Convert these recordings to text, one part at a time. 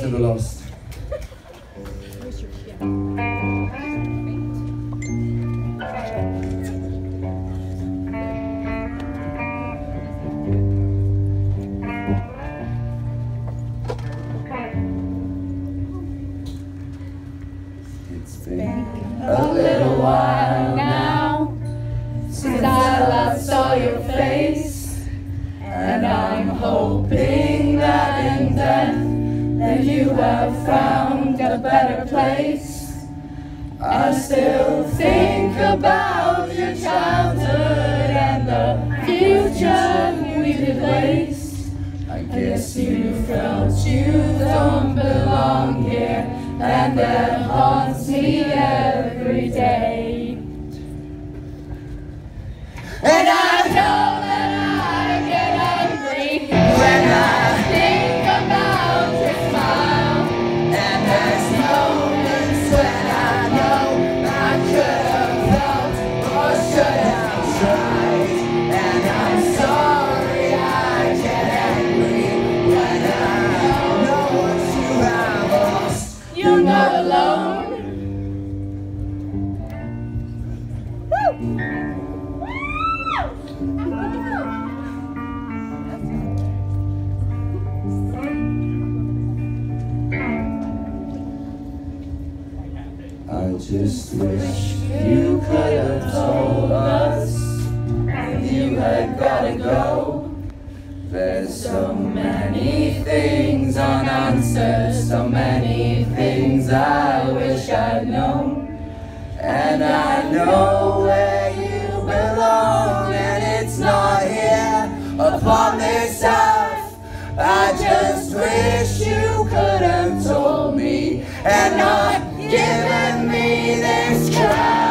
to the lost. It's been A little while now since I last saw your face, and I'm hoping that in death that you have found a better place. I still think about your childhood and the future we could waste. I guess you felt you don't belong here, and that haunts me every day. And I know that I get angry when I think about your smile, and there's moments when I know I could have felt or should have tried. And I'm sorry I get angry when I know what you have lost. You're not alone. I just wish you could have told us you had gotta go. There's so many things unanswered, so many things I wish I'd known. And I know where you belong, and it's not here upon this earth. I just wish you could have told me and not given me this curse.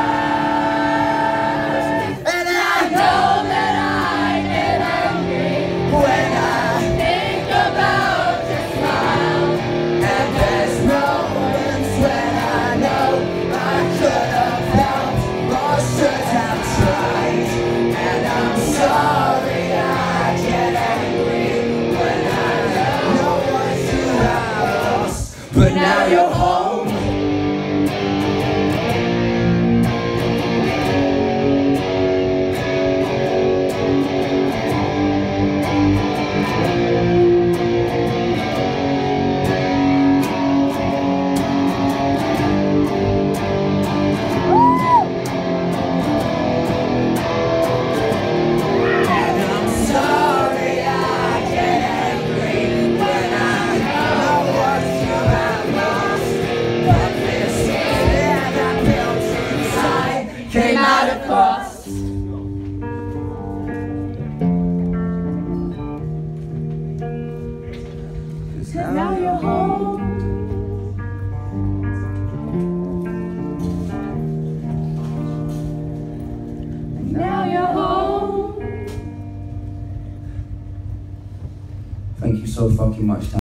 And I know that I get angry when I think about your smile, and there's moments when I know I could have felt or should have tried. And I'm sorry I get angry when I know what you have lost. But now you're home. Came out across. Now you're home. Now you're home. Thank you so fucking much.